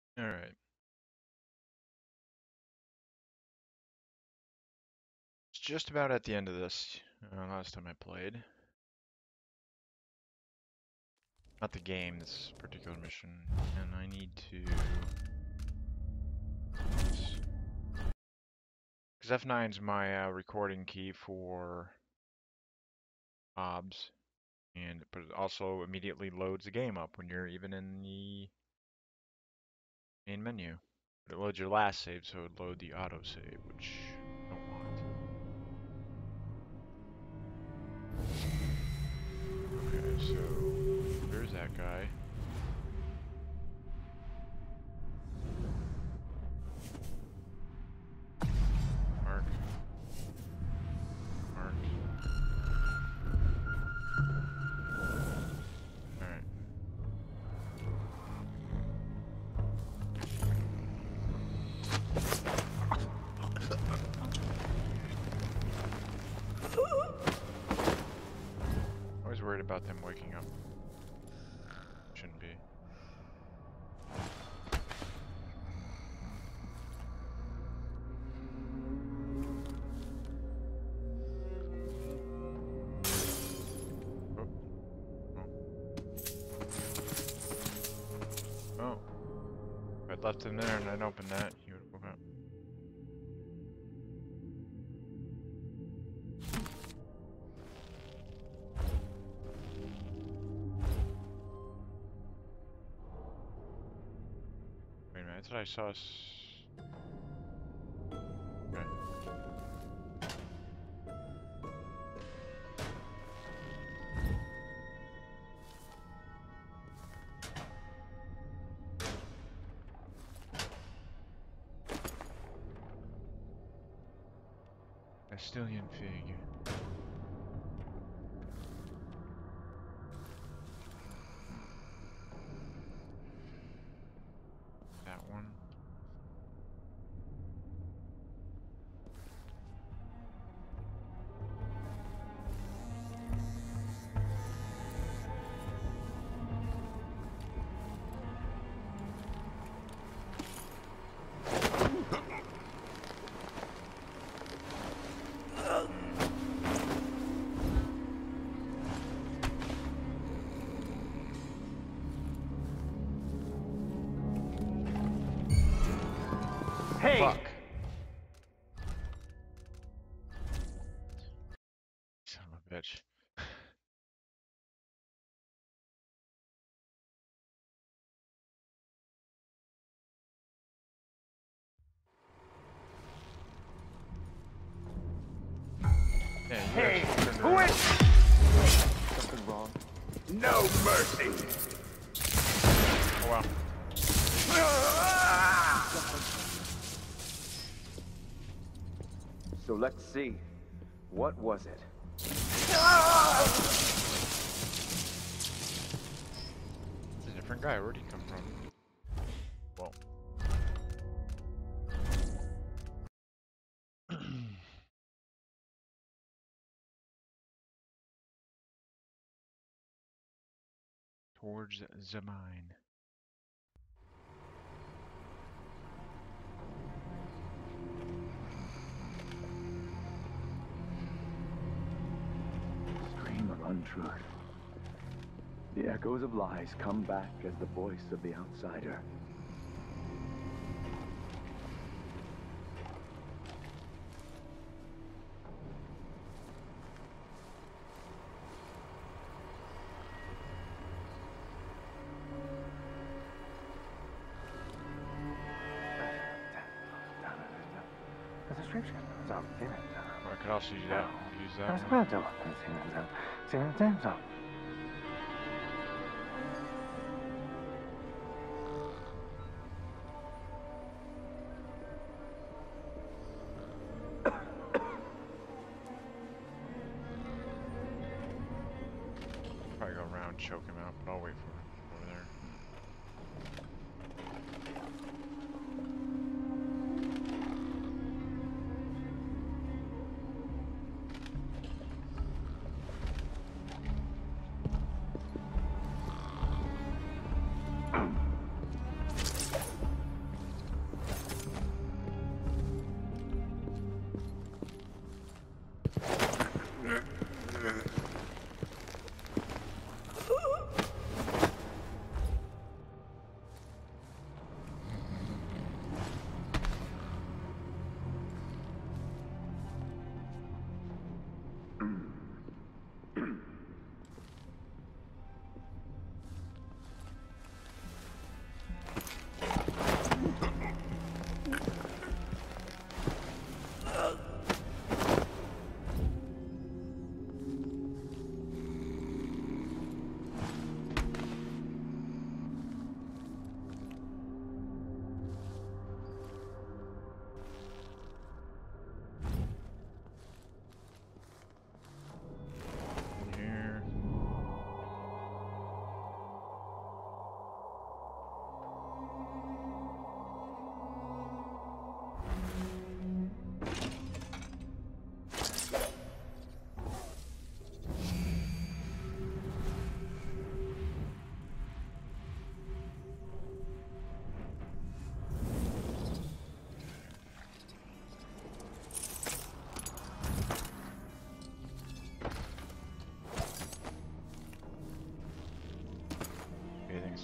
Alright. It's just about at the end of this. Last time I played. Not the game, this particular mission. And I need to... Because F9's my recording key for OBS. But it also immediately loads the game up when you're even in the main menu. But it loads your last save, so it would load the autosave, which I don't want. Okay, so there's that guy. Mark. Mark. Alright. Always worried about them waking up. Shouldn't be. Oh. If I'd left him there and I'd opened that, he would have woke up. Wait a minute, I thought I saw us. Okay. Castilian fig. That one. Hey! Fuck. Son of a bitch. Yeah, you Hey! actually turned Who around. is? Something wrong? No mercy! Oh wow. So let's see. What was it? It's a different guy. Where'd he come from? Well. Towards the mine. Stream of untruth. The echoes of lies come back as the voice of the outsider. There's a scripture. Or I could also use that. Use that one. Probably go around, choke him out, but I'll wait for him over there.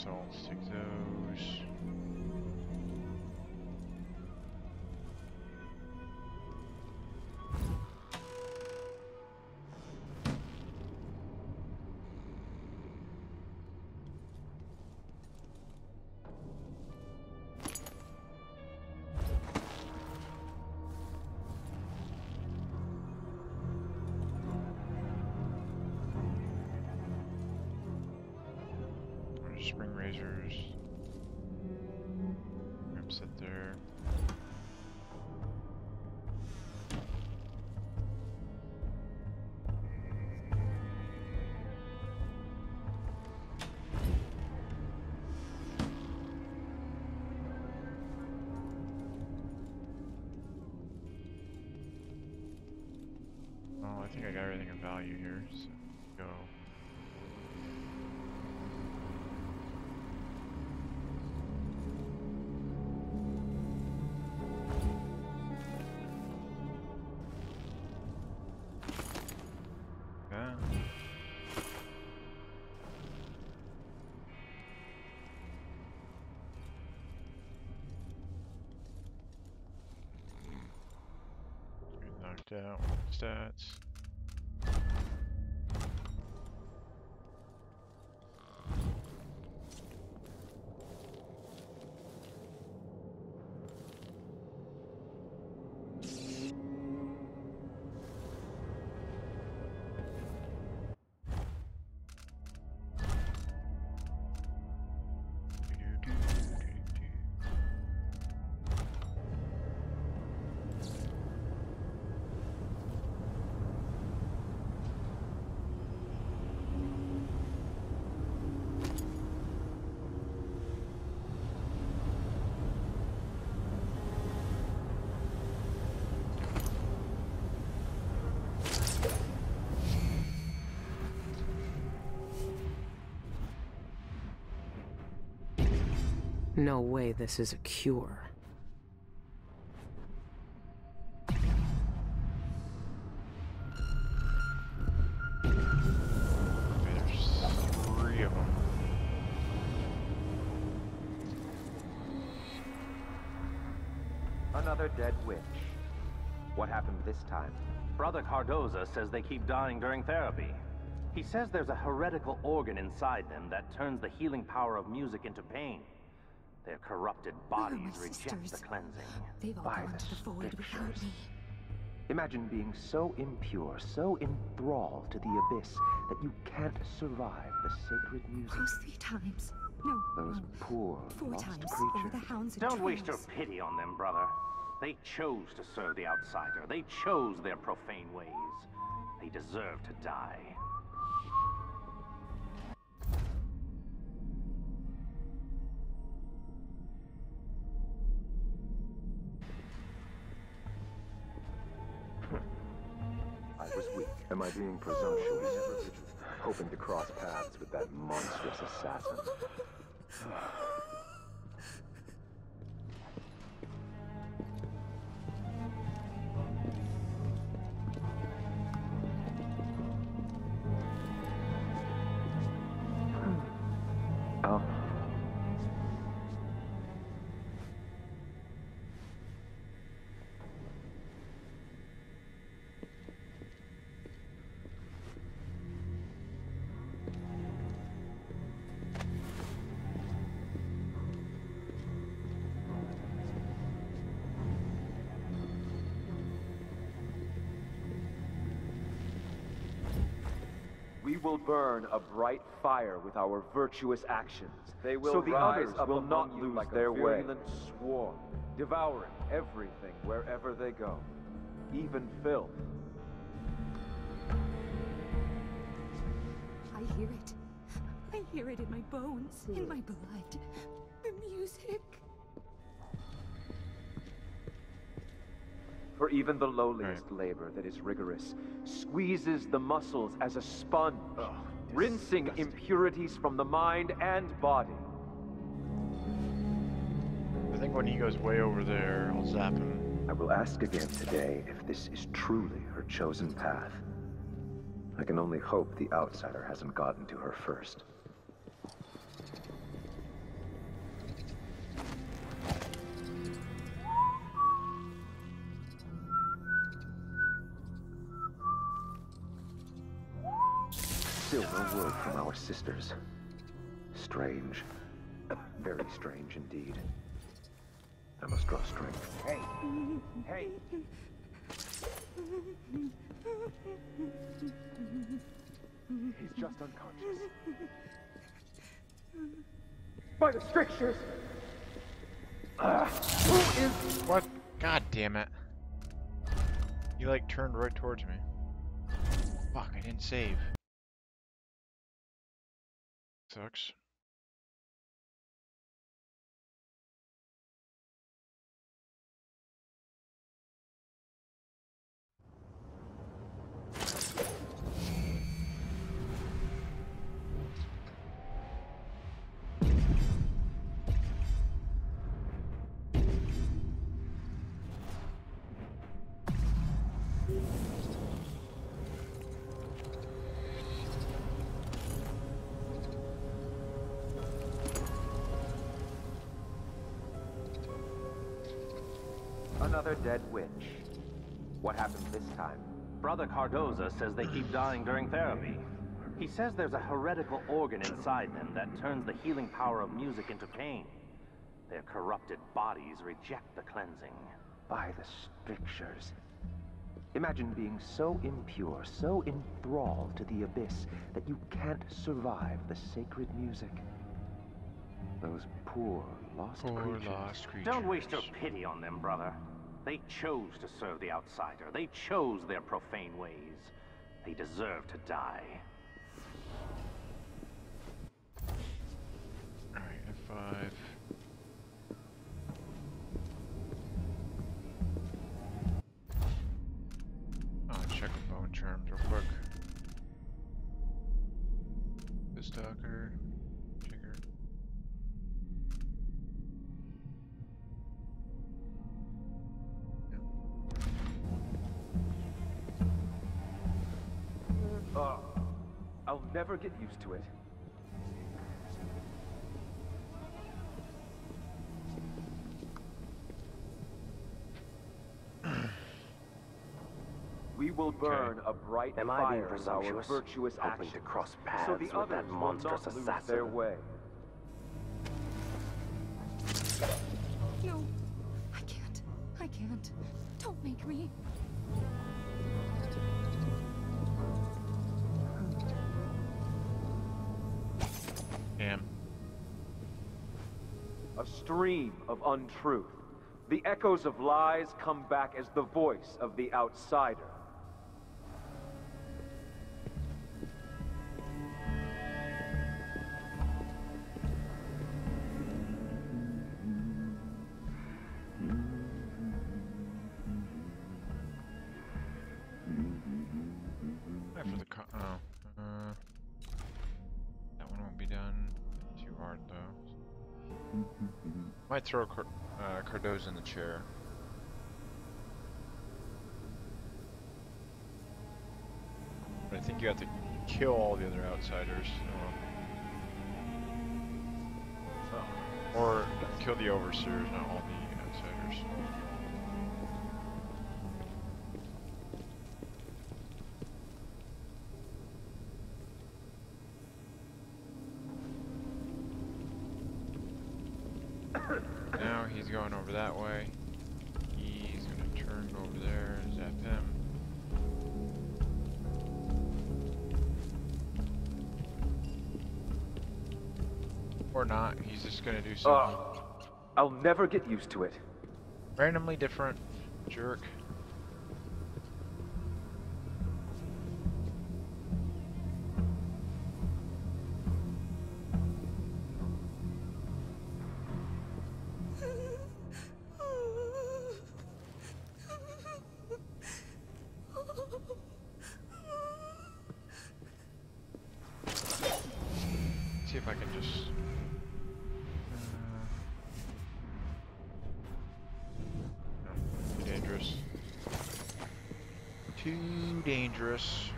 So let's take those. Spring razors. Grab set there. Well, I think I got everything of value here, so go. Knocked out stats. No way this is a cure. There's 3 of them. Another dead witch. What happened this time? Brother Cardoza says they keep dying during therapy. He says there's a heretical organ inside them that turns the healing power of music into pain. Their corrupted bodies reject the cleansing. They've all By gone the to the void without scriptures. me. Imagine being so impure, so enthralled to the abyss that you can't survive the sacred music. Cross 3 times. No, Those no. poor, 4 lost times over creatures. the hounds and Don't waste your trolls. pity on them, brother. They chose to serve the outsider. They chose their profane ways. They deserve to die. I was weak. Am I being presumptuous? Hoping to cross paths with that monstrous assassin. Oh. We will burn a bright fire with our virtuous actions. They will so the rise others up will among not you lose like their a way. virulent swarm, devouring everything wherever they go, even filth. I hear it. I hear it in my bones, in my blood. The music. For even the lowliest labor that is rigorous squeezes the muscles as a sponge, rinsing impurities from the mind and body. I think when he goes way over there, I'll zap him. I will ask again today if this is truly her chosen path. I can only hope the outsider hasn't gotten to her first. from our sisters. Strange. Very strange indeed. I must draw strength. Hey! Hey! He's just unconscious. By the strictures! Who is... What? God damn it. He like turned right towards me. Fuck, I didn't save. Sucks. Another dead witch. What happened this time? Brother Cardoza says they keep dying during therapy. He says there's a heretical organ inside them that turns the healing power of music into pain. Their corrupted bodies reject the cleansing. By the strictures. Imagine being so impure, so enthralled to the abyss, that you can't survive the sacred music. Those poor, lost creatures. Don't waste your pity on them, brother. They chose to serve the outsider. They chose their profane ways. They deserve to die. Alright, F5. Oh, check the bone charms real quick. The stalker. Trigger. I'll never get used to it. We will burn a bright Am I being fire with our presumptuous? virtuous Hoping actions, to cross so paths the with others that will monstrous not lose assassin? their way. No, I can't. I can't. Don't make me. Damn. A stream of untruth. The echoes of lies come back as the voice of the outsider. For the that one won't be done. Too hard though. Might throw Cardoza in the chair. But I think you have to kill all the other outsiders. Or kill the overseers, not all the outsiders. Now he's going over that way. He's gonna turn over there, zap him. Or not, he's just gonna do something. I'll never get used to it. Randomly different, jerk. See if I can just... no, too dangerous. Too dangerous.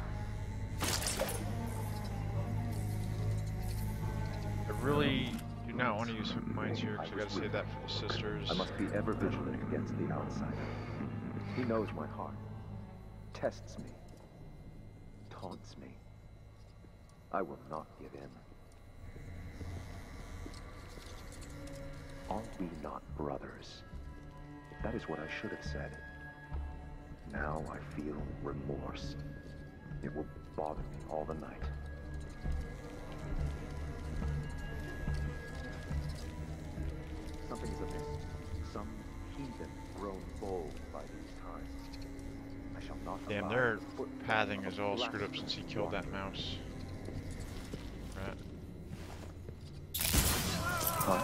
I really do not want to use mines here because I gotta save that for the sisters. I must be ever vigilant against the outsider. He knows my heart, tests me, taunts me. I will not give in. Are we not brothers? That is what I should have said. Now I feel remorse. It will bother me all the night. Something is amiss. Some heathen grown bold by these times. I shall not Damn, allow their the footfall pathing of is all screwed up since he blasphemous killed that wander. mouse. Right. Huh?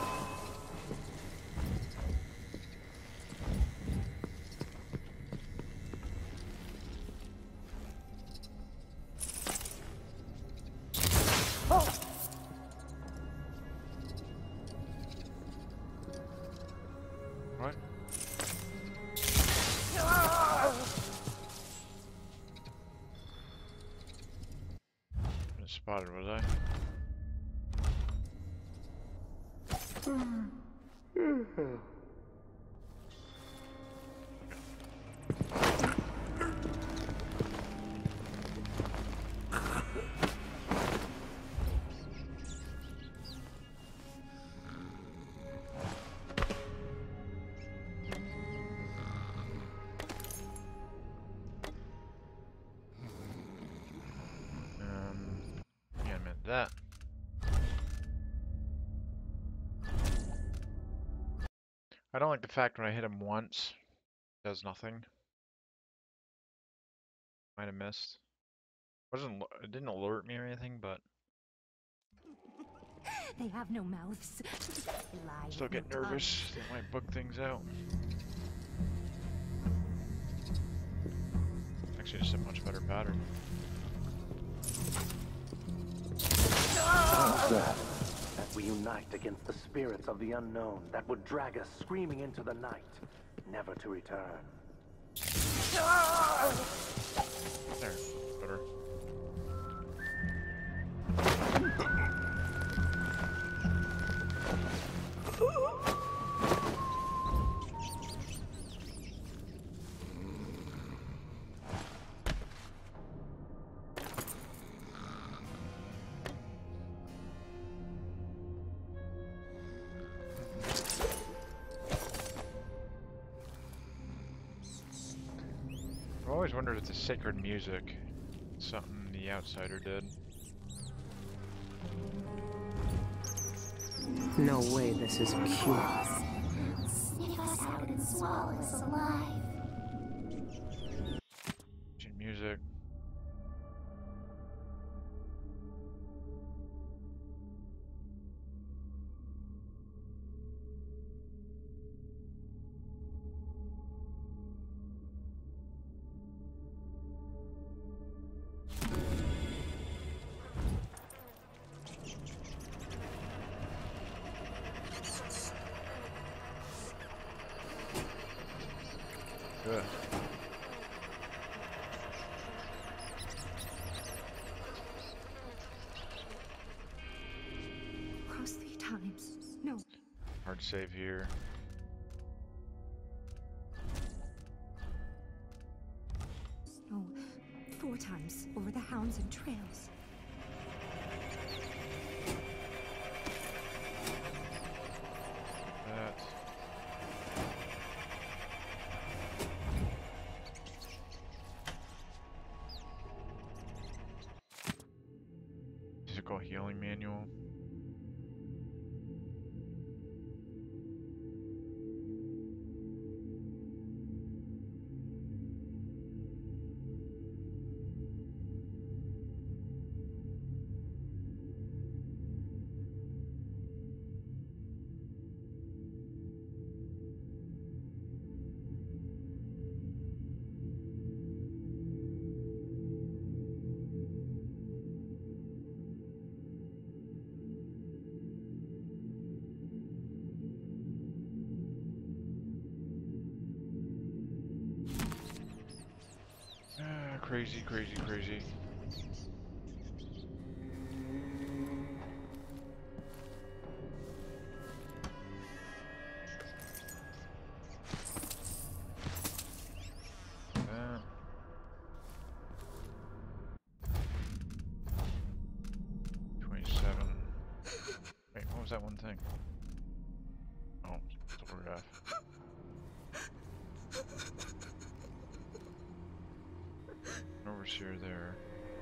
What? Been spotted, was I? Yeah, I meant that. I don't like the fact when I hit him once, it does nothing. Might have missed. It didn't alert me or anything, but They have no mouths. They lie still with no get nervous. They might bug things out. Actually, just a much better pattern. That we unite against the spirits of the unknown that would drag us screaming into the night, never to return. There, better. I've always wondered if the sacred music is something the Outsider did. No way this is a cure. Sniff us out and swallow us alive. Music. Good. Cross 3 times. No. Hard save here. No. 4 times over the hounds and trails. That. Physical healing manual. Crazy, crazy, crazy. was that one thing? Oh, door F. Overseer there.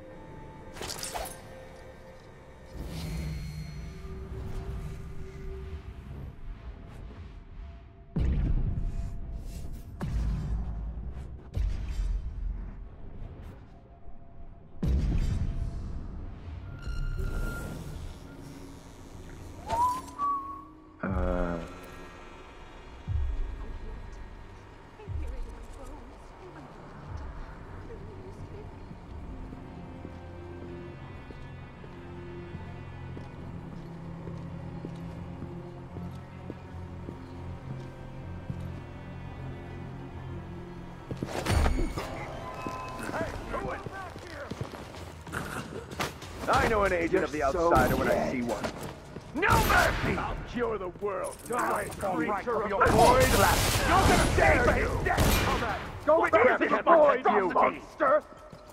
I know an agent of the outsider when I see one. No mercy! I'll cure the world. Die, creature of the void! You're gonna save me! Go back to the void, you monster!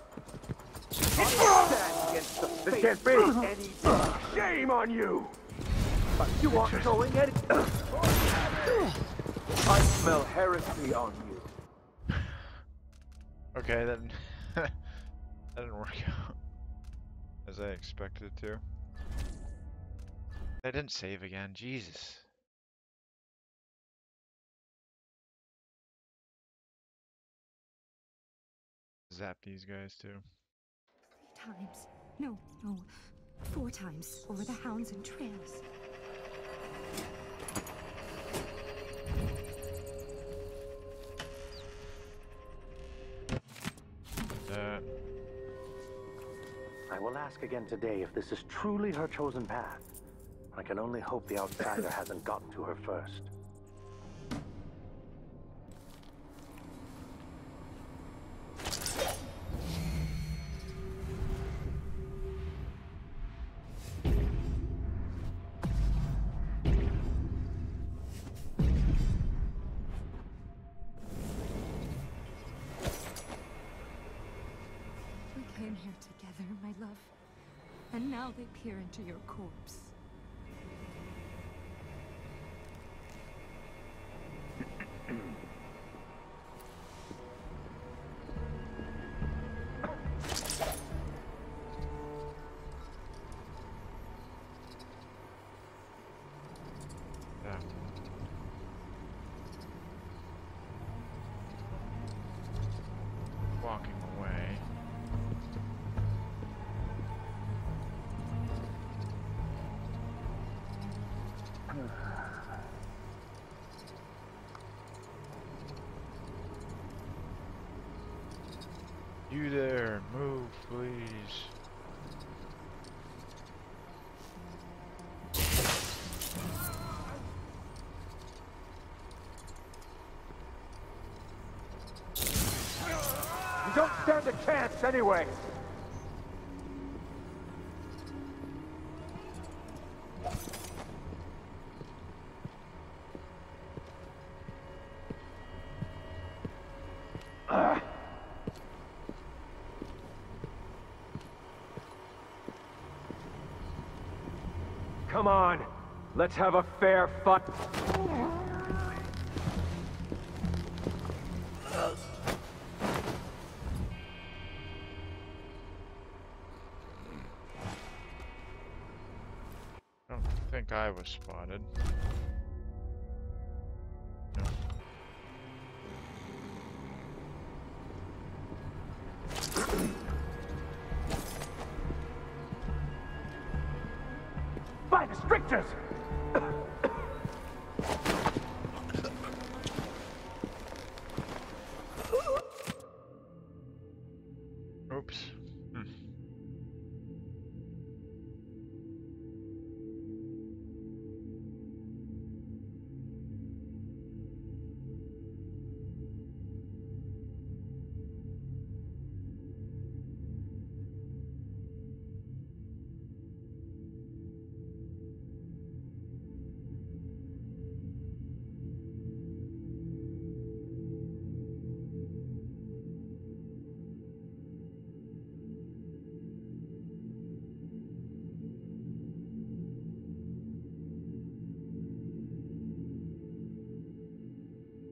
This can't be! Shame on you! You aren't going any... I smell heresy on you. Okay, then that didn't work out as I expected it to. I didn't save again, Jesus. Zap these guys too. 3 times. No, 4 times over the hounds and trails. I will ask again today if this is truly her chosen path. I can only hope the outsider hasn't gotten to her first. We came here together, my love. And now they peer into your corpse. Walking away. You there, move, please. You don't stand a chance anyway. Come on, let's have a fair fight. I don't think I was spotted. No. By the strictures! Oops.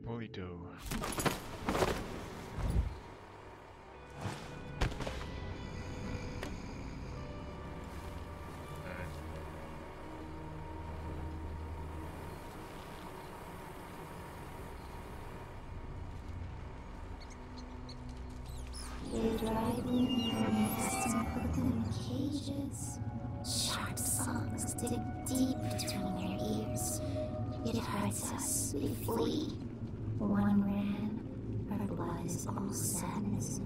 Holy dough. They drive in nests and put them in cages. Sharp songs dig deep between their ears. It hurts us, we flee. One ran, our blood is all sadness.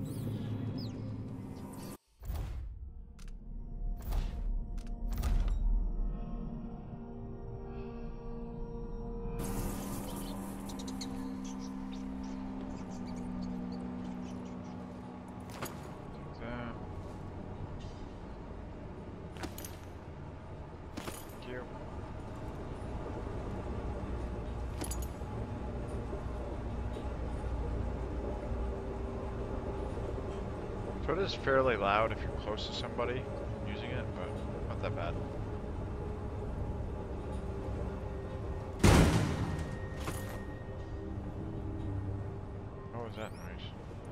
So it is fairly loud if you're close to somebody using it, but not that bad. What was that noise?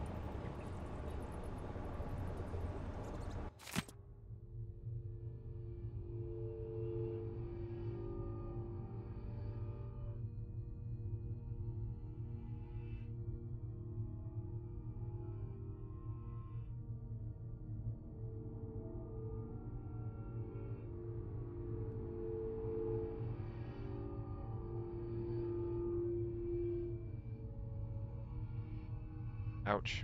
Ouch.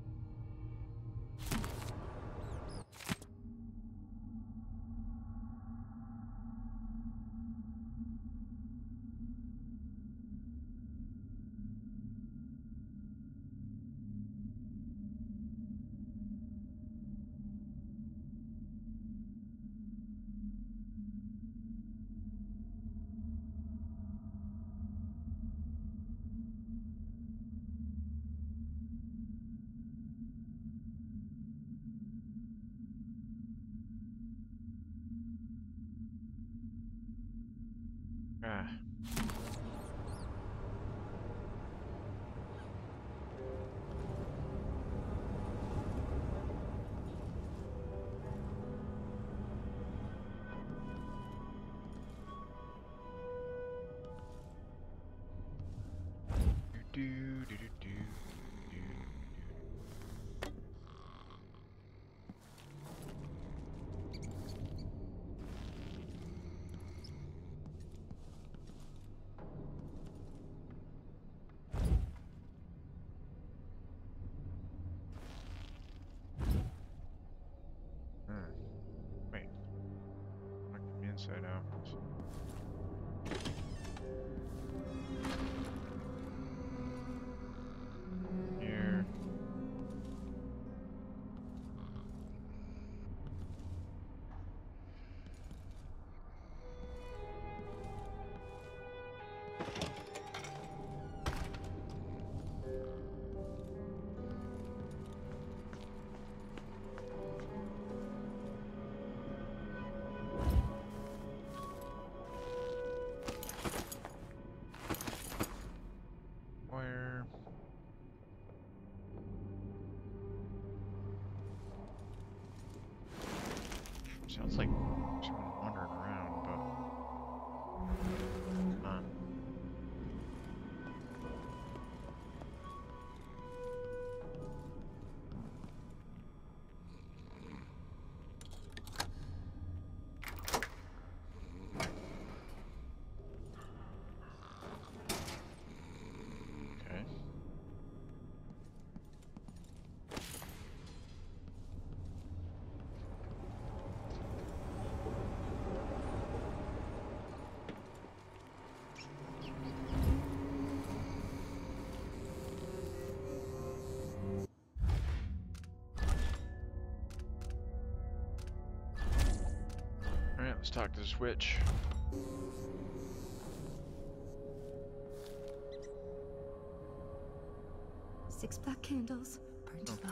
Ah. Do do do do do. Wait. Look from the inside out. Here. Where? Sounds like someone wandering around, but not. Okay. Alright, let's talk to this witch. Six black candles burned low.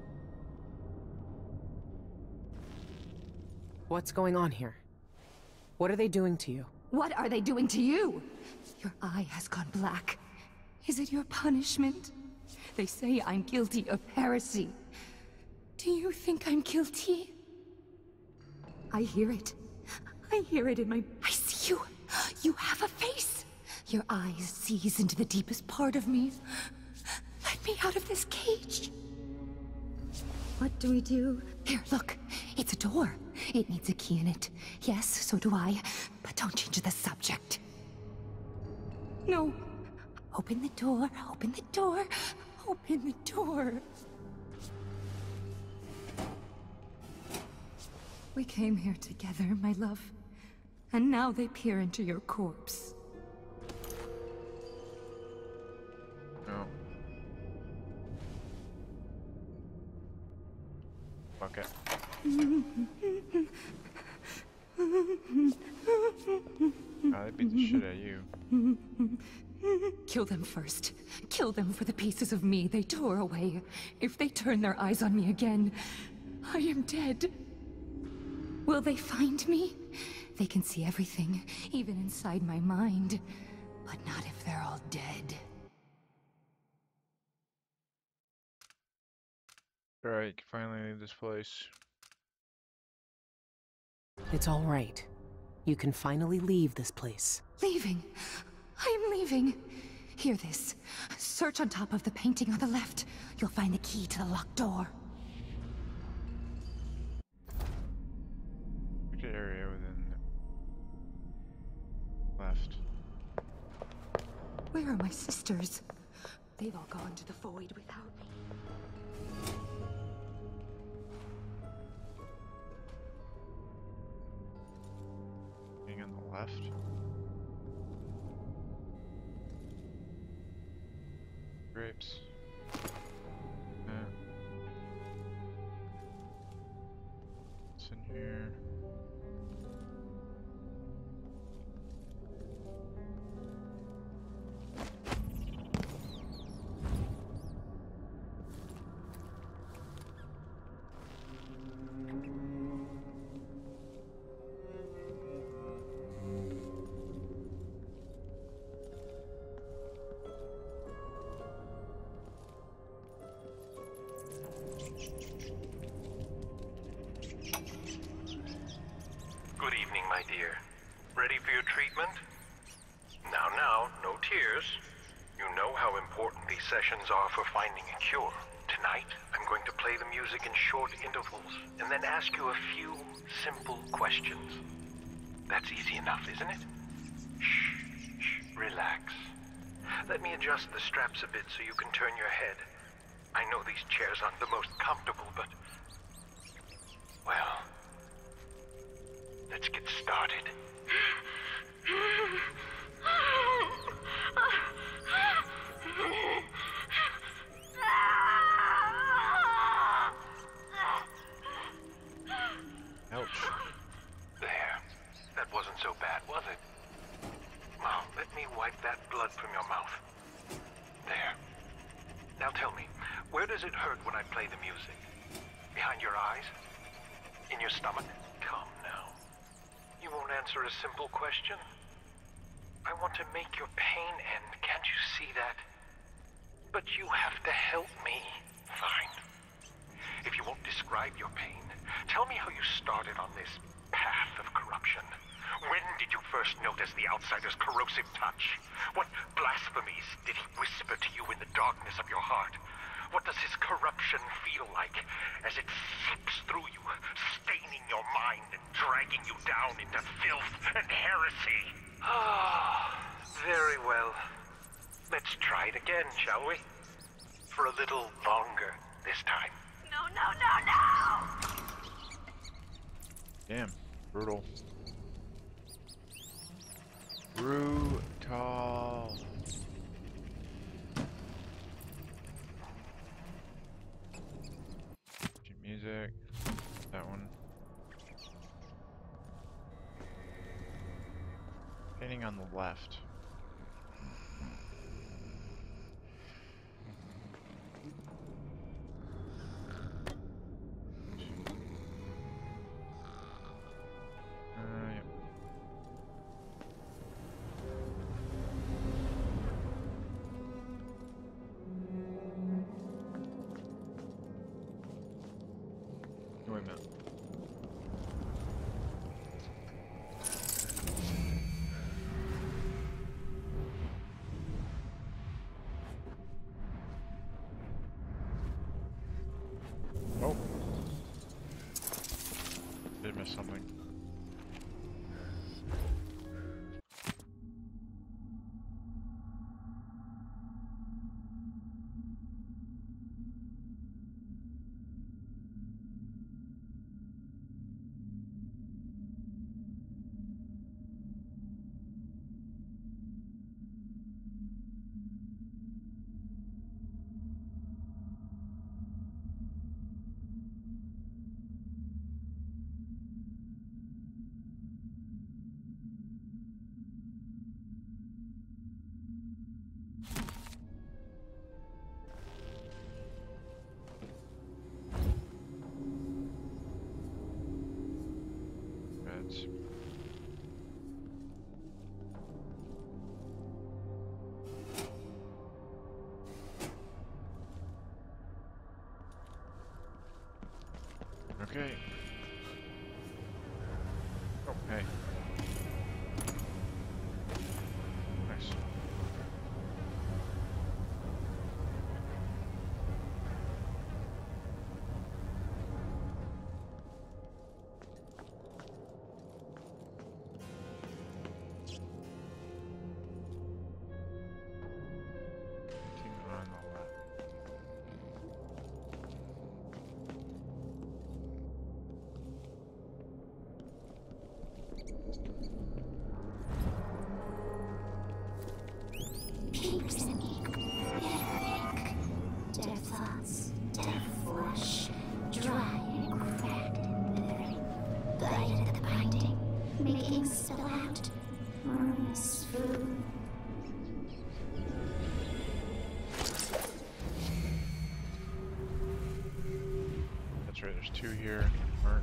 What's going on here? What are they doing to you? What are they doing to you? Your eye has gone black. Is it your punishment? They say I'm guilty of heresy. Do you think I'm guilty? I hear it. I hear it in my... I see you. You have a face. Your eyes sees into the deepest part of me. Let me out of this cage. What do we do? Here, look. It's a door. It needs a key in it. Yes, so do I. But don't change the subject. No. Open the door. Open the door. Open the door. We came here together, my love. And now they peer into your corpse. No. Fuck it. Oh, they beat the shit out of you. Kill them first. Kill them for the pieces of me they tore away. If they turn their eyes on me again, I am dead. Will they find me? They can see everything, even inside my mind. But not if they're all dead. Alright, you can finally leave this place. It's all right. You can finally leave this place. Leaving. I am leaving. Hear this. Search on top of the painting on the left. You'll find the key to the locked door. Which area within the left? Where are my sisters? They've all gone to the void without me. Being on the left? Grapes. What's in here? Good evening, my dear. Ready for your treatment? Now, no tears. You know how important these sessions are for finding a cure. Tonight, I'm going to play the music in short intervals, and then ask you a few simple questions. That's easy enough, isn't it? Shh, relax. Let me adjust the straps a bit so you can turn your head. I know these chairs aren't the most comfortable, but... well... let's get started. Ouch. There. That wasn't so bad, was it? Now, let me wipe that blood from your mouth. There. Now tell me, where does it hurt when I play the music? Behind your eyes? In your stomach? Come now. You won't answer a simple question? I want to make your pain end, can't you see that? But you have to help me. Fine. If you won't describe your pain, tell me how you started on this path of corruption. When did you first notice the outsider's corrosive touch? What blasphemies did he whisper to you in the darkness of your heart? What does his corruption feel like as it seeps through you, staining your mind and dragging you down into filth and heresy? Ah, very well. Let's try it again, shall we? For a little longer this time. No, no, no, no! Damn, brutal. Brutal. Music. That one. Painting on the left. Yep. doing it. Oh. Did miss something. Beds. Okay. Oh, hey. Nice. Continue on the left. Papers and ink, bitter ink. Their thoughts, their flesh, dry and cracked and withering. Bite at the binding, making splat, wormless food. That's right, there's two here. Mark.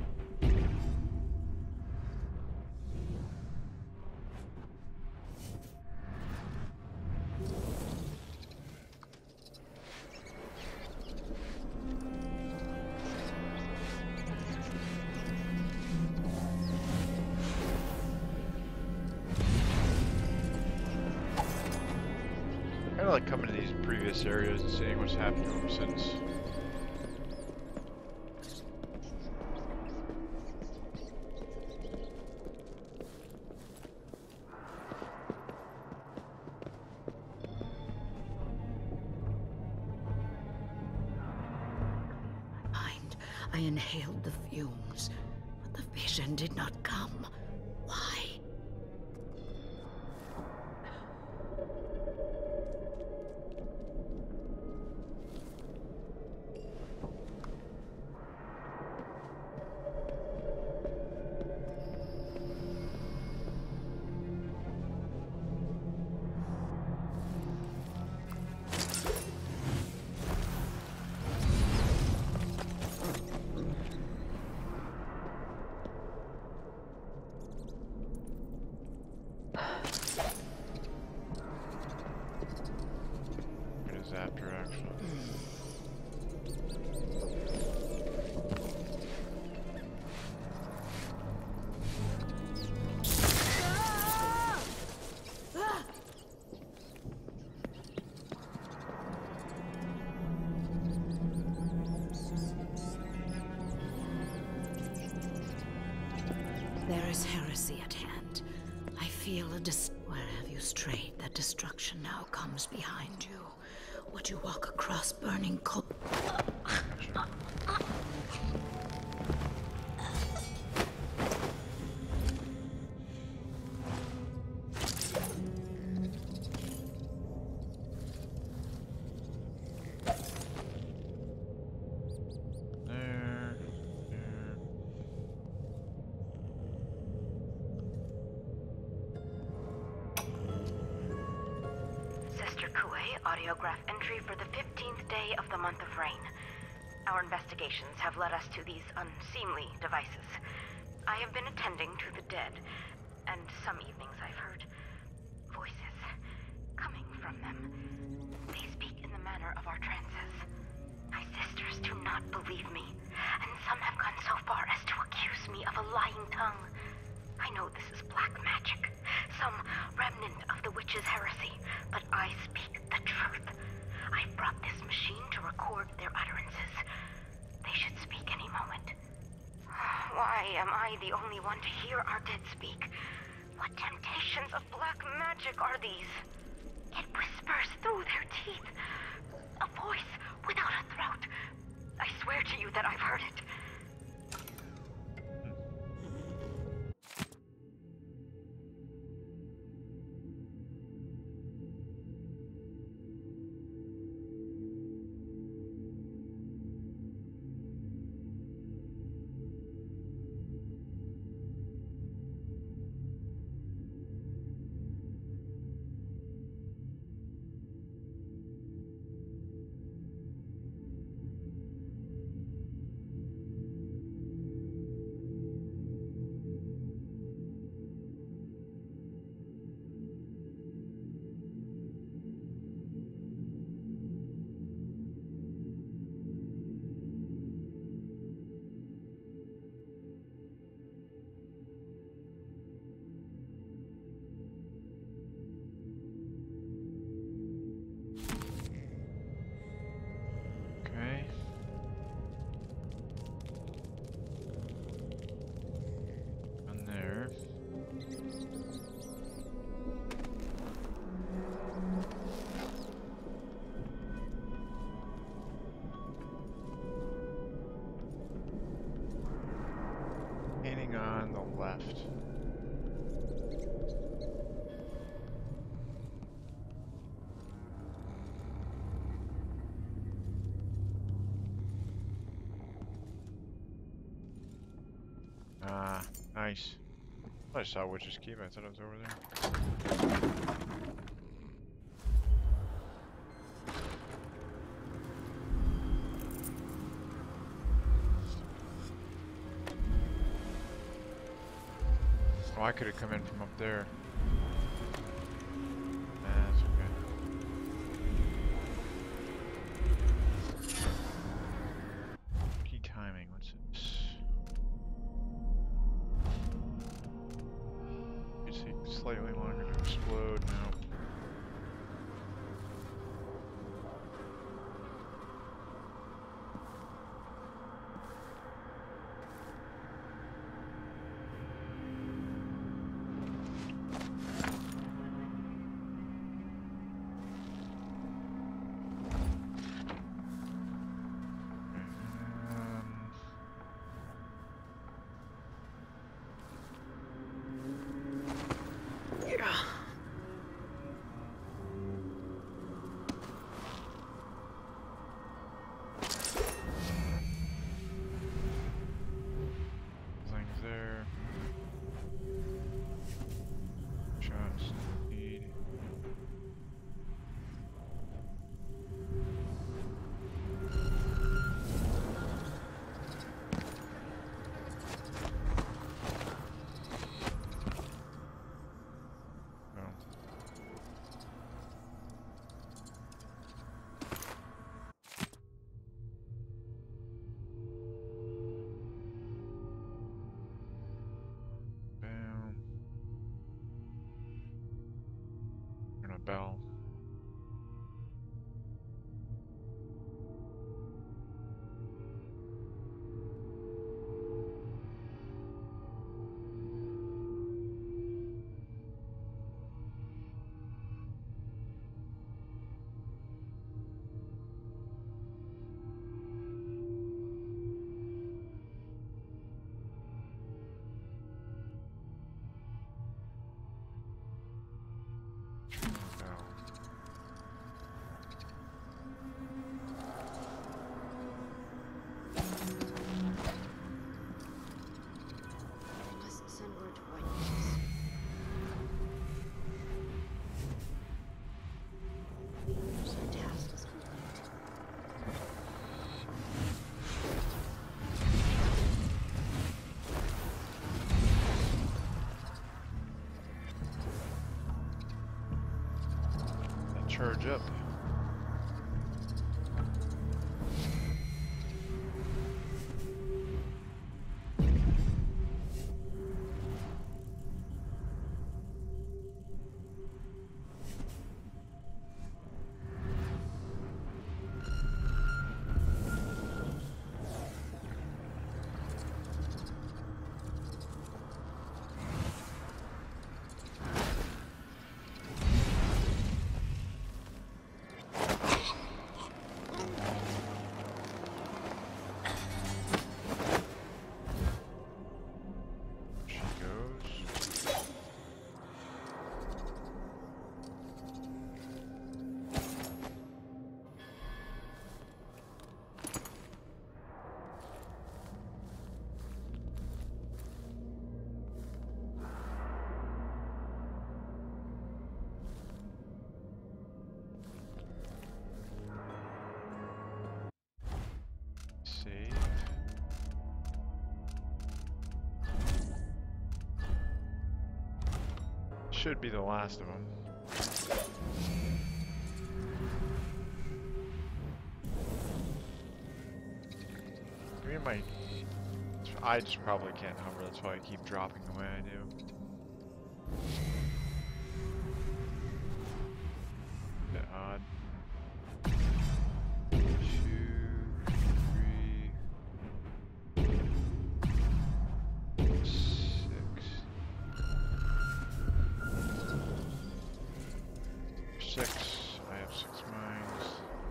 I like coming to these previous areas and seeing what's happened to them since. I inhaled the fumes, but the vision did not come. Why? It is after action. There is heresy at hand. I feel a where have you strayed that destruction now comes behind you? Would you walk across burning coal? Audiograph entry for the 15th day of the month of rain. Our investigations have led us to these unseemly devices. I have been attending to the dead, and some evenings I've heard voices coming from them. They speak in the manner of our trances. My sisters do not believe me, and some have gone am I the only one to hear our dead speak? What temptations of black magic are these? It whispers through their teeth. A voice without a throat. I swear to you that I've heard it. Painting on the left. Ah, nice. I saw Witch's Keep. I thought it was over there. Oh, I could have come in from up there. That's okay. Key timing, what's this? It takes slightly longer to explode now. Bell. Charge up. should be the last of them. I just probably can't hover, that's why I keep dropping the way I do. Bit odd. 2, 3, 6. I have 6 mines.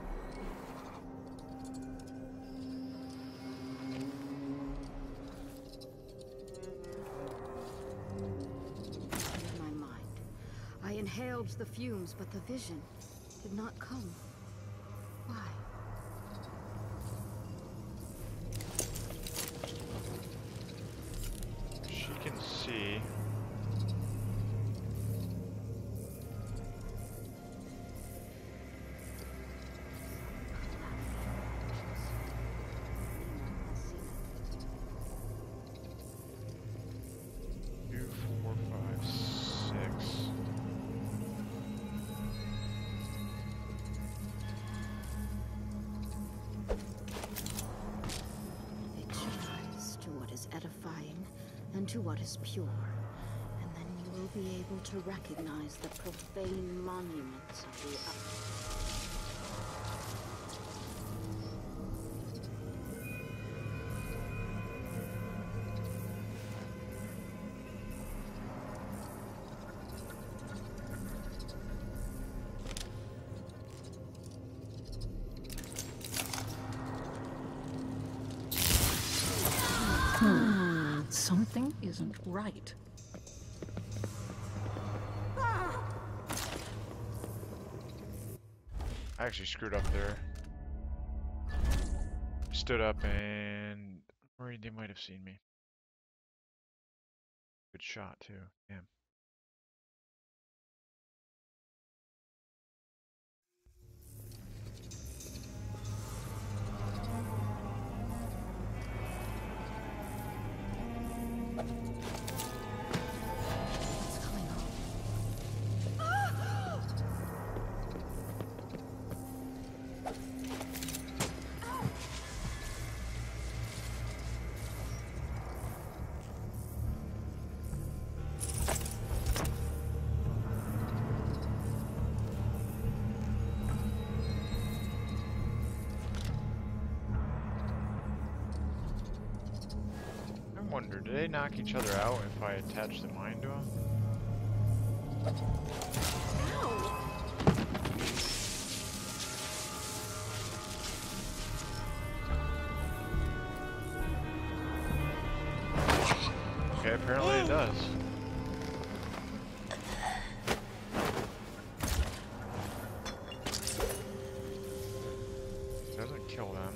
I inhaled the fumes, but the vision did not come. Why? She can see. To what is pure, and then you will be able to recognize the profane monuments of the Something isn't right. I actually screwed up there. Stood up and worried they might have seen me. Good shot too. Damn. Do they knock each other out if I attach the mine to them? Okay, apparently it does. Doesn't kill them.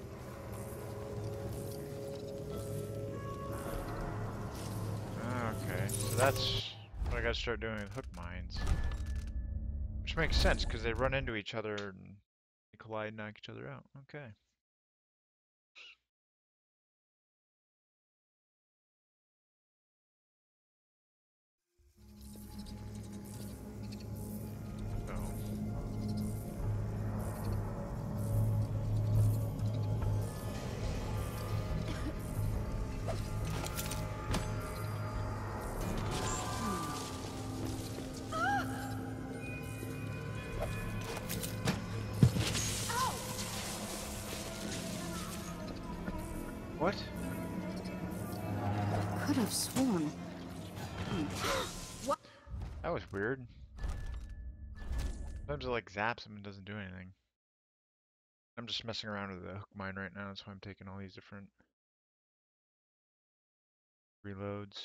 So that's what I gotta start doing with hook mines. Which makes sense, because they run into each other and they collide and knock each other out. Okay. What? Could have sworn. What? That was weird. Sometimes it like zaps him and doesn't do anything. I'm just messing around with the hook mine right now, that's why I'm taking all these different reloads.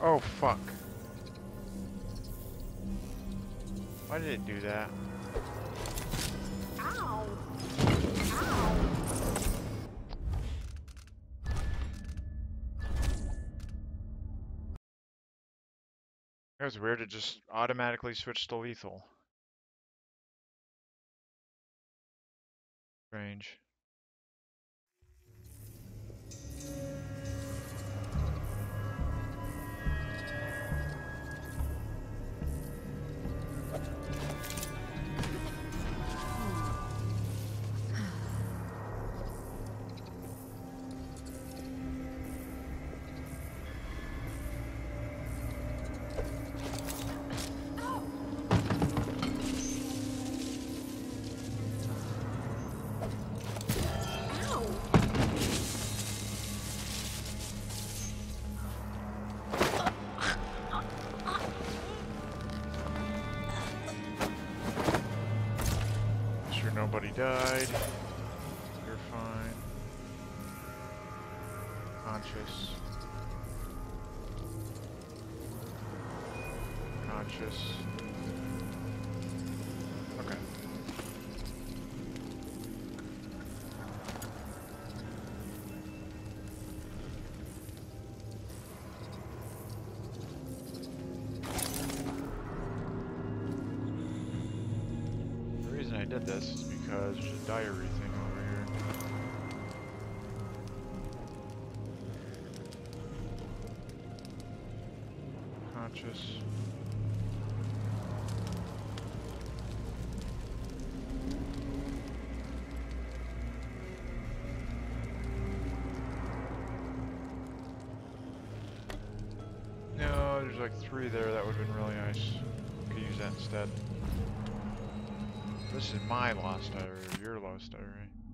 Oh, fuck. Why did it do that? Ow! It was weird, it just automatically switched to lethal. Strange. Nobody died. You're fine. Conscious. Conscious. Okay. The reason I did this is because there's a diary thing over here. Conscious. No, there's like 3 there. That would have been really nice. Could use that instead. This is my lost diary, or your lost diary.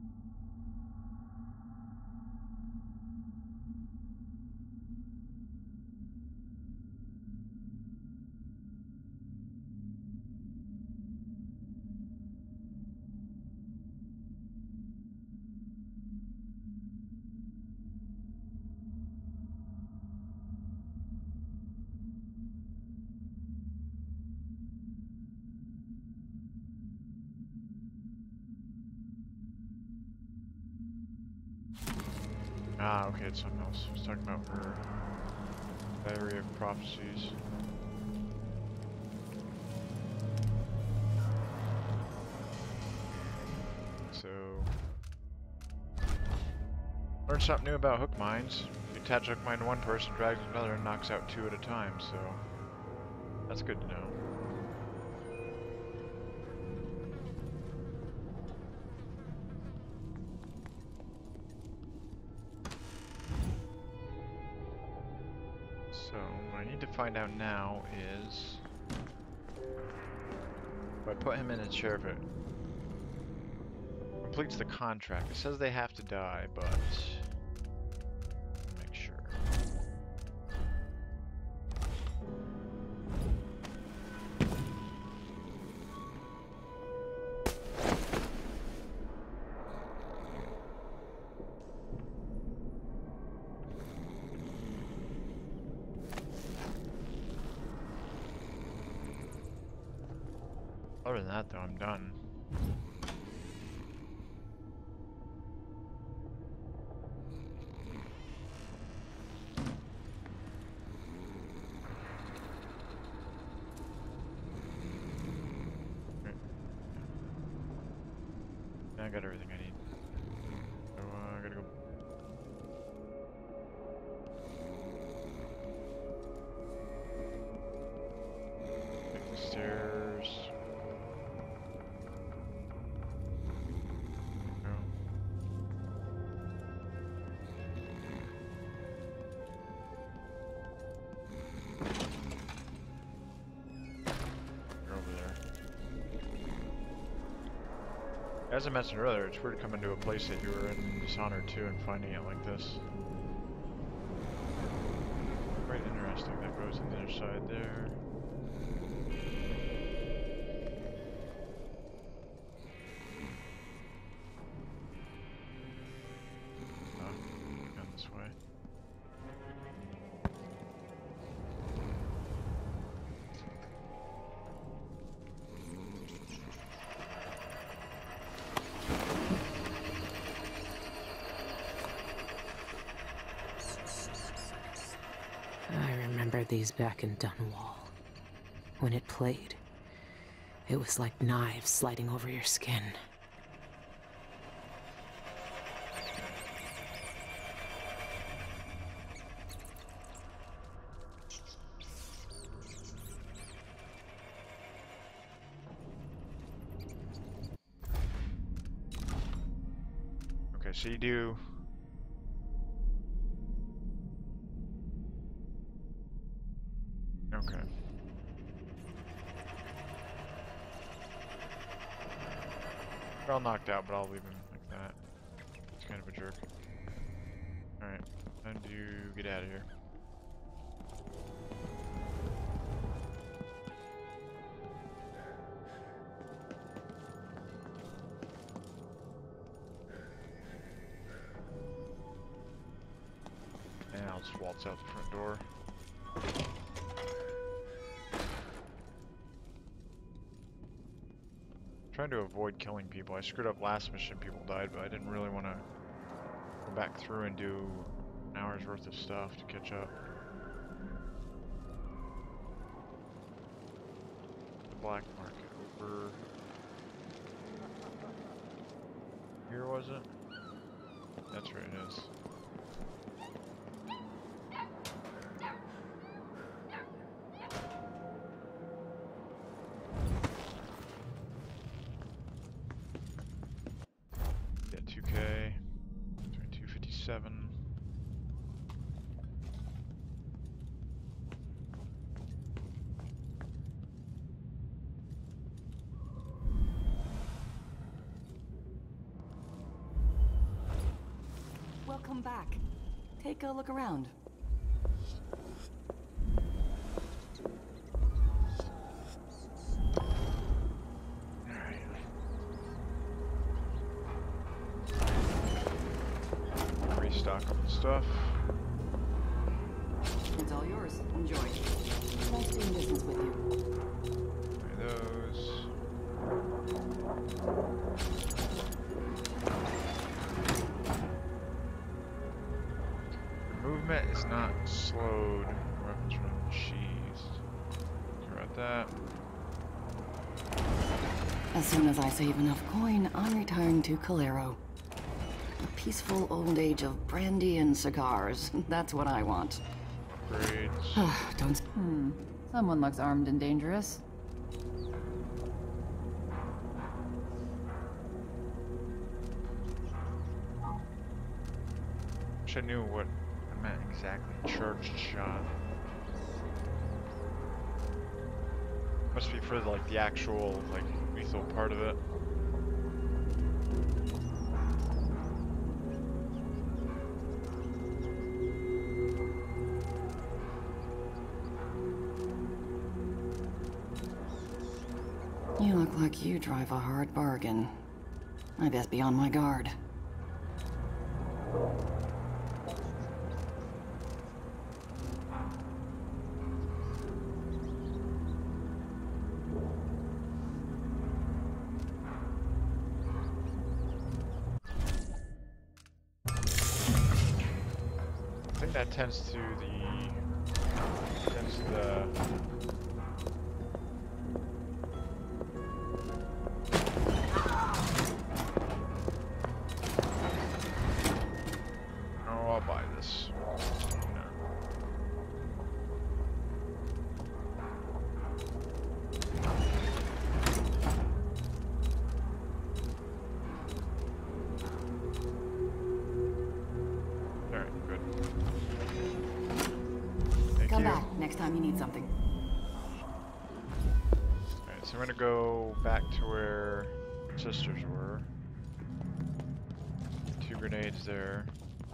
Ah, okay, it's something else. I was talking about her Diary of Prophecies. So, learn something new about hook mines. If you attach a hook mine to one person, drags another and knocks out 2 at a time, so that's good to know. So, what I need to find out now is if I put him in a chair, if it completes the contract. It says they have to die, but make sure. Other than that, though, I'm done. I got everything I need. So, I gotta go. Take the stairs. No. You're over there. As I mentioned earlier, it's weird coming to a place that you were in Dishonored 2 and finding it like this. Quite interesting. That goes on the other side there. Down this way. heard these back in Dunwall. When it played, it was like knives sliding over your skin. Okay, so you do. Okay. They're all knocked out, but I'll leave him like that. He's kind of a jerk. Alright, time to get out of here. And I'll just waltz out the front door. Trying to avoid killing people. I screwed up last mission, people died, but I didn't really want to go back through and do an hour's worth of stuff to catch up. The black market over here, was it? That's where it is. Yeah, 2K, 257. Welcome back. Take a look around. Restock up the stuff. It's all yours. Enjoy. Nice doing business with you. Try those. The movement is not slowed. Weapons run sheathed. Care about that. As soon as I save enough coin, I'm retiring to Calero. A peaceful old age of brandy and cigars. That's what I want. Upgrades. Don't. Someone looks armed and dangerous. Wish I knew what I meant exactly. Charged shot. Must be for like the actual like lethal part of it. You look like you drive a hard bargain. I best be on my guard. I think that tends to the oh, I'll buy this. No. Alright, good. Thank Come you. back next time you need something. Alright, so I'm gonna go back to where sisters were. 2 grenades there.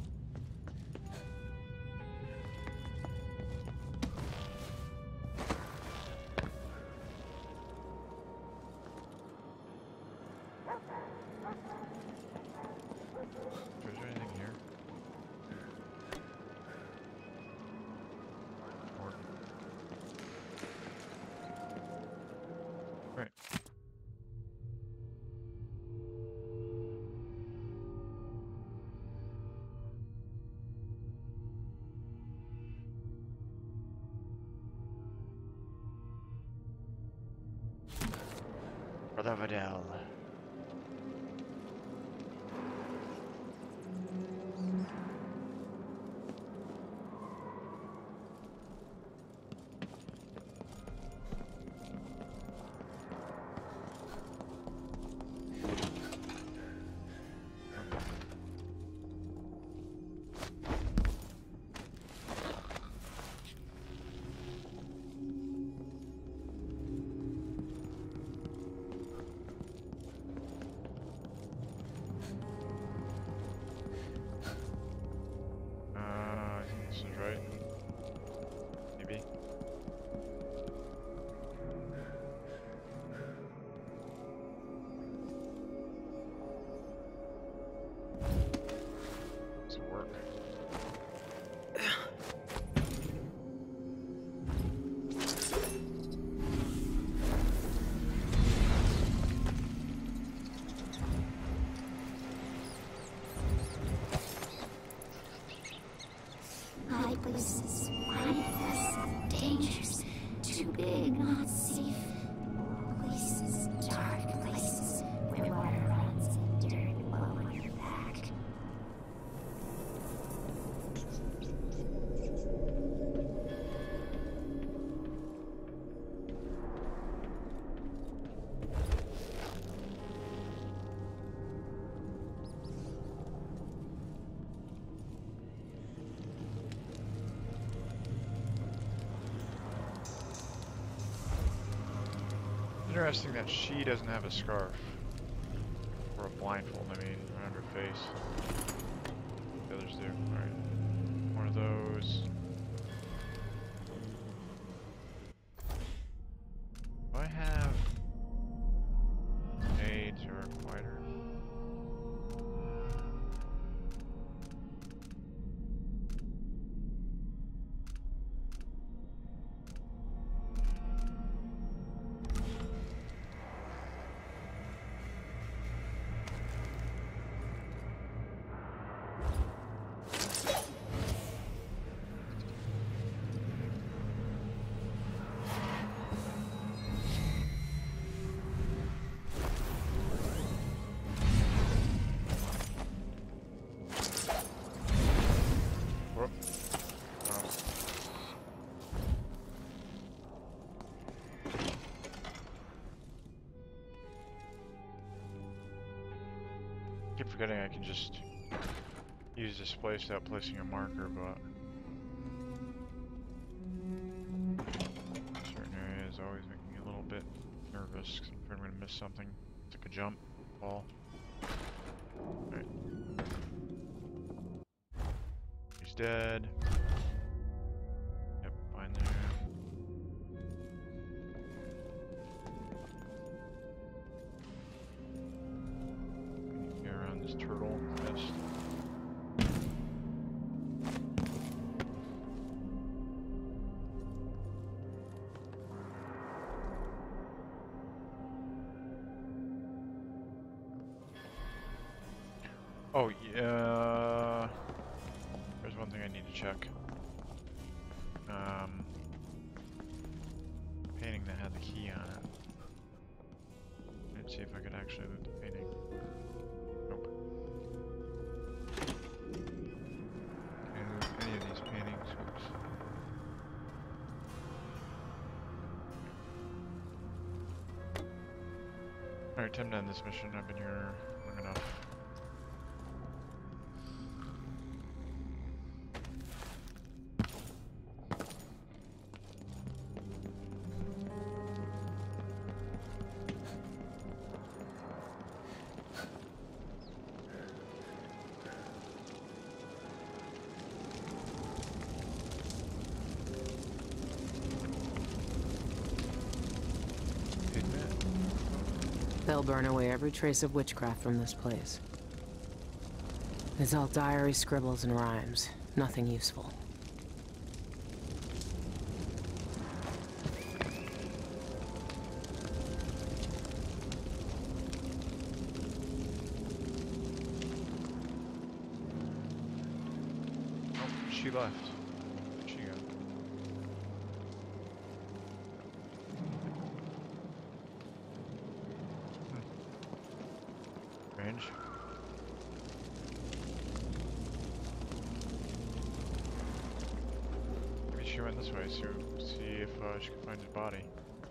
Is there anything here? Or... Right. Lavadel. I think this is right. Maybe. Does it work? High places, mindless, dangerous, too big, not safe. Places, dark places, where water runs and dirt below on your back. Interesting that she doesn't have a scarf. Or a blindfold, I mean, around her face. The others do. Alright. One of those. Do I have aids or a fighter? I keep forgetting I can just use this place without placing a marker, but certain areas always make me a little bit nervous 'cause I'm afraid I'm gonna miss something. Took a jump, fall. Alright. He's dead. Yep, fine there. Get around this turtle nest. Oh, yeah. There's one thing I need to check. Painting that had the key on it. Let's see if I could actually loot the painting. Nope. Can't loot any of these paintings. Oops. Alright, time to end this mission. I've been here long enough. They'll burn away every trace of witchcraft from this place. It's all diary scribbles and rhymes. Nothing useful. Oh, she left. Where'd she go? she went this way, so see if she can find his body.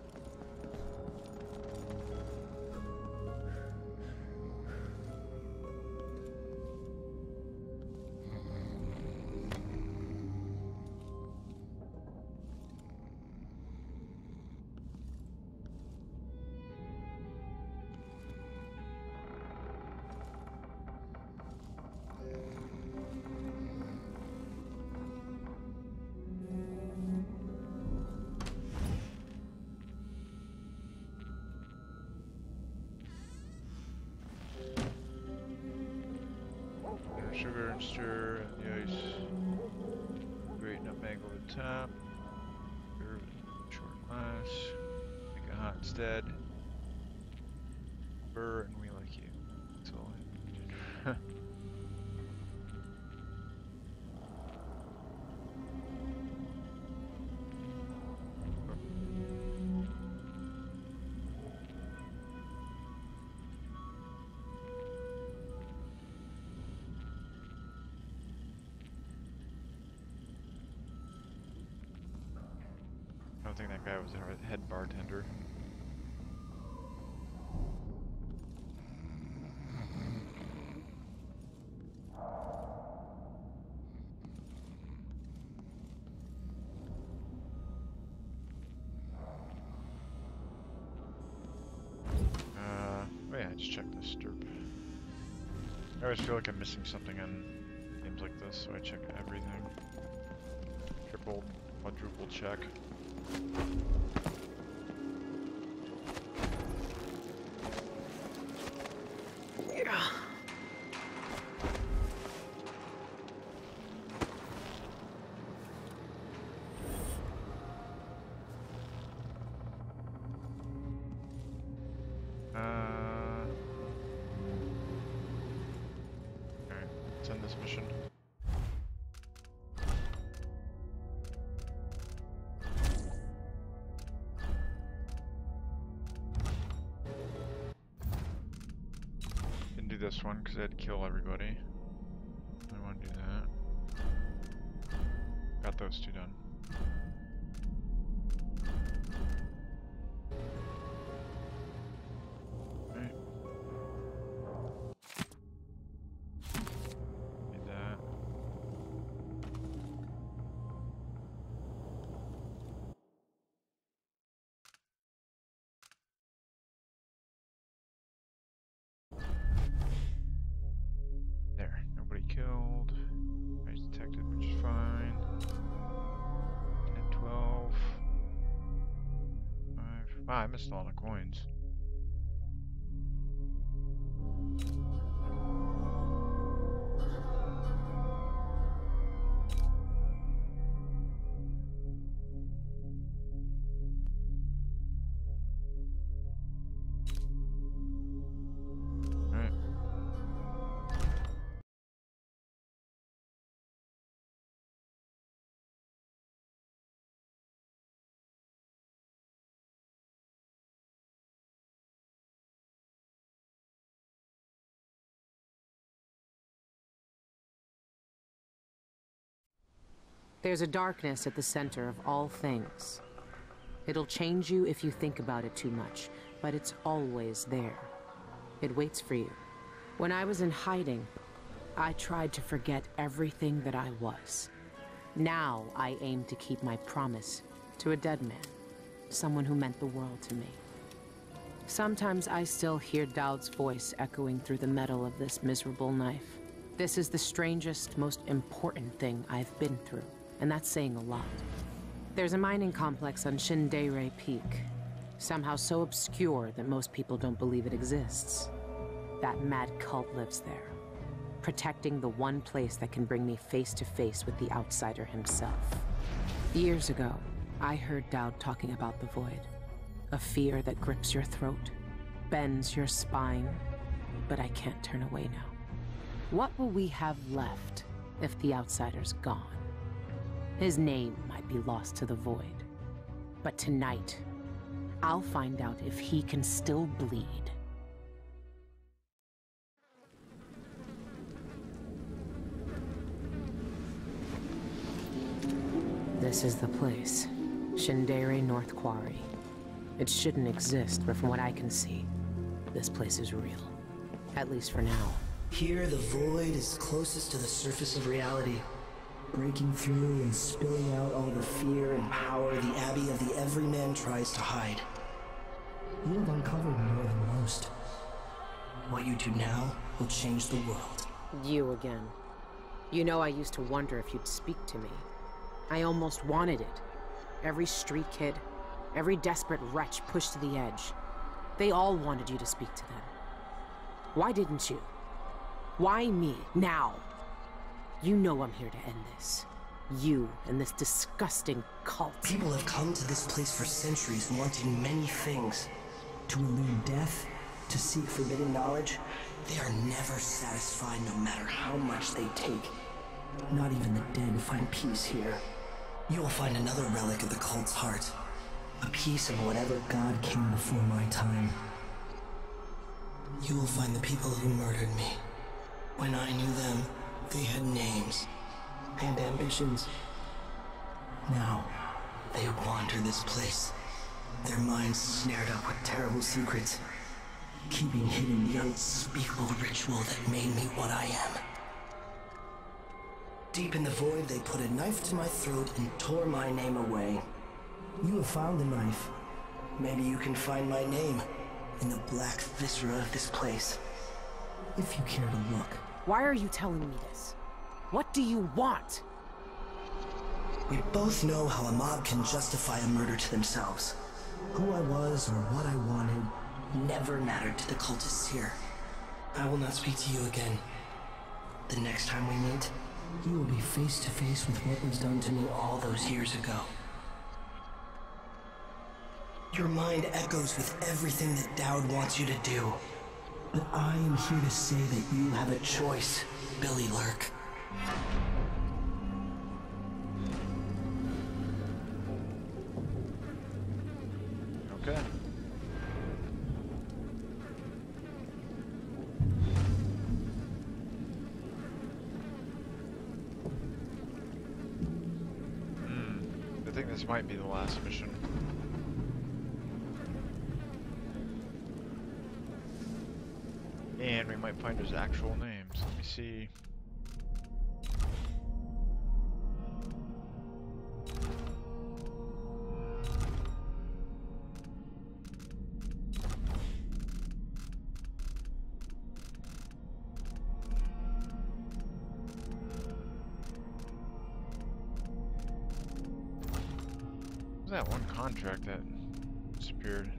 Sugar and stir and the ice. Grate nutmeg over the top. Serve in short glass. Make it hot instead. Burr and we like you. That's all I needed. I don't think that guy was our head bartender. Oh yeah, I just checked this derp. I always feel like I'm missing something in games like this, so I check everything. Triple, quadruple check. Yeah. Alright, let's end this mission. Didn't do this one because I had to kill everybody. I want to do that. Got those two done. Right. Need that. There, nobody killed. I detected, which is fine. 10, 12. 5. Wow, I missed a lot of coins. Alright. There's a darkness at the center of all things. It'll change you if you think about it too much, but it's always there. It waits for you. When I was in hiding, I tried to forget everything that I was. Now I aim to keep my promise to a dead man, someone who meant the world to me. Sometimes I still hear Daud's voice echoing through the metal of this miserable knife. This is the strangest, most important thing I've been through, and that's saying a lot. There's a mining complex on Shindeire Peak, somehow so obscure that most people don't believe it exists. That mad cult lives there, protecting the one place that can bring me face to face with the outsider himself. Years ago, I heard Daud talking about the Void, a fear that grips your throat, bends your spine, but I can't turn away now. What will we have left if the outsider's gone? His name might be lost to the Void, but tonight, I'll find out if he can still bleed. This is the place. Shendere North Quarry. It shouldn't exist, but from what I can see, this place is real. At least for now. Here, the void is closest to the surface of reality, breaking through and spilling out all the fear and power the Abbey of the Everyman tries to hide. You have uncovered more than most. What you do now will change the world. You again. You know I used to wonder if you'd speak to me. I almost wanted it. Every street kid, every desperate wretch pushed to the edge. They all wanted you to speak to them. Why didn't you? Why me, now? You know I'm here to end this. You and this disgusting cult. People have come to this place for centuries wanting many things. To elude death, to seek forbidden knowledge. They are never satisfied no matter how much they take. Not even the dead find peace here. You will find another relic of the cult's heart. A piece of whatever god came before my time. You will find the people who murdered me. When I knew them, they had names and ambitions. Now, they wander this place, their minds snared up with terrible secrets, keeping hidden the unspeakable ritual that made me what I am. Deep in the void, they put a knife to my throat and tore my name away. You have found the knife. Maybe you can find my name in the black viscera of this place. If you care to look. Why are you telling me this? What do you want? We both know how a mob can justify a murder to themselves. Who I was or what I wanted never mattered to the cultists here. I will not speak to you again. The next time we meet, you will be face to face with what was done to me all those years ago. Your mind echoes with everything that Daud wants you to do. But I am here to say that you have a choice, Billy Lurk. Okay. I think this might be the last mission. And we might find his actual names. Let me see. What was that one contract that disappeared?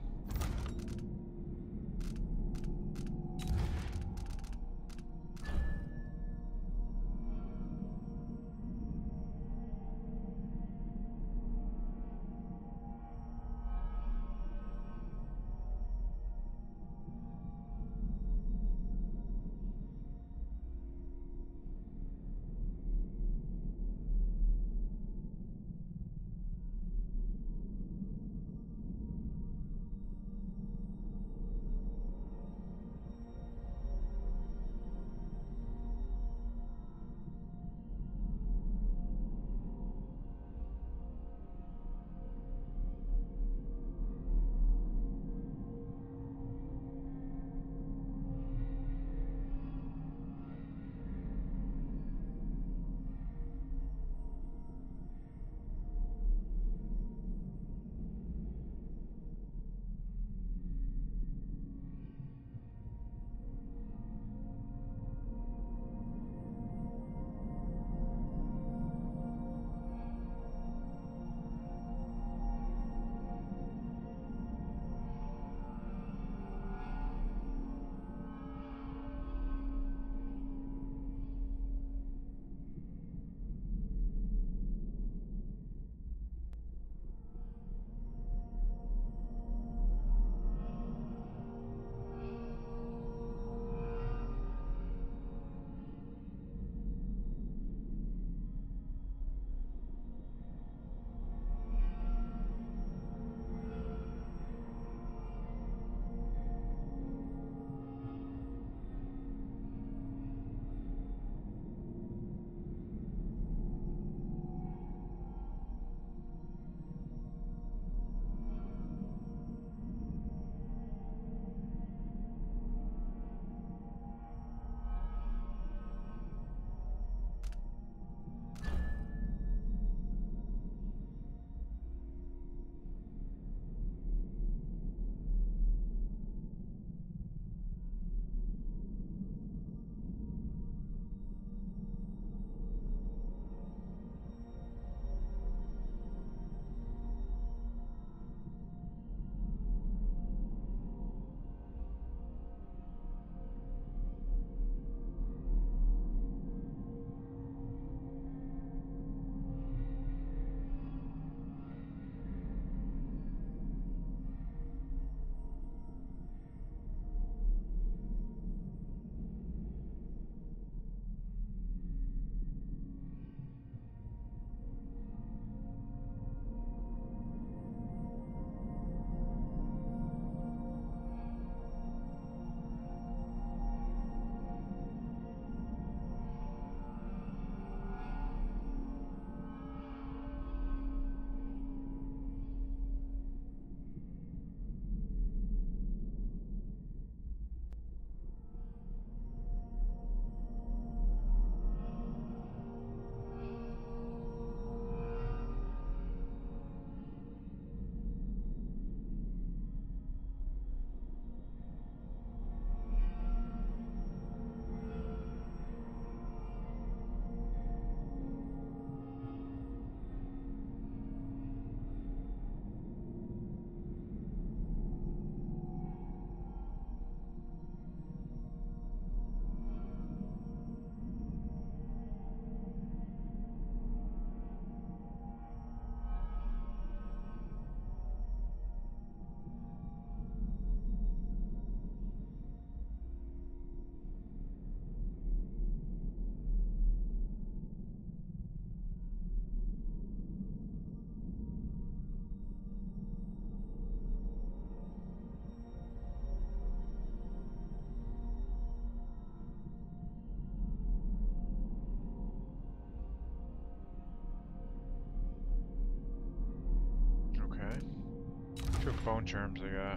bone germs I got.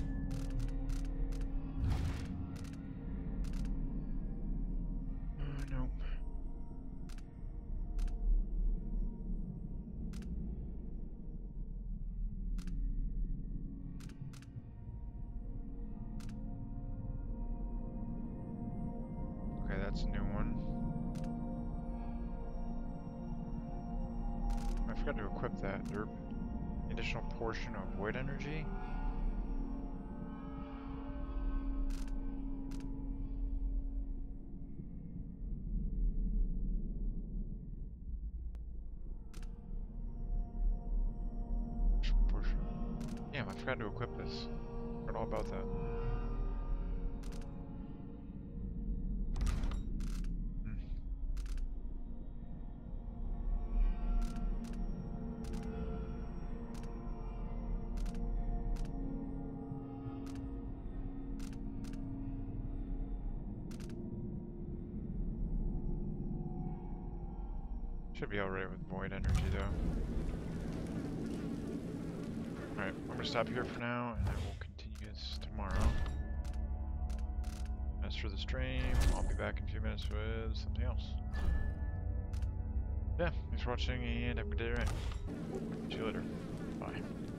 Nope. Okay, that's a new one. I forgot to equip that. Derp. Additional portion of void energy. Portion. Damn, I forgot to equip this. Forgot all about that. Should be alright with void energy though. Alright, I'm gonna stop here for now and I will continue this tomorrow. As for the stream, I'll be back in a few minutes with something else. Yeah, thanks for watching and have a good day, right? See you later. Bye.